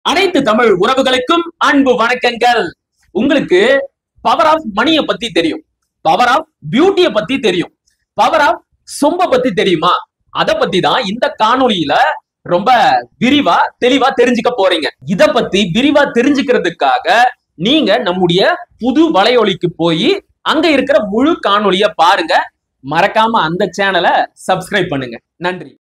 அனைத்து தமிழ் உறவுகளுக்கும் அன்பு வணக்கங்கள். உங்களுக்கு பவர் ஆஃப் மணிய பத்தி தெரியும், பவர் ஆஃப் பியூட்டிய பத்தி தெரியும், பவர் ஆஃப் சொம்ப பத்தி தெரியுமா? அத பத்தி தான் இந்த காணொளியில ரொம்ப விரிவா தெளிவா தெரிஞ்சுக்க போறீங்க. இத பத்தி விரிவா தெரிஞ்சுக்கிறதுக்காக நீங்க நம்முடைய புது வலையொலிக்கு போய் அங்க இருக்கிற முழு காணொளிய பாருங்க. மறக்காம அந்த சேனலை சப்ஸ்கிரைப் பண்ணுங்க. நன்றி.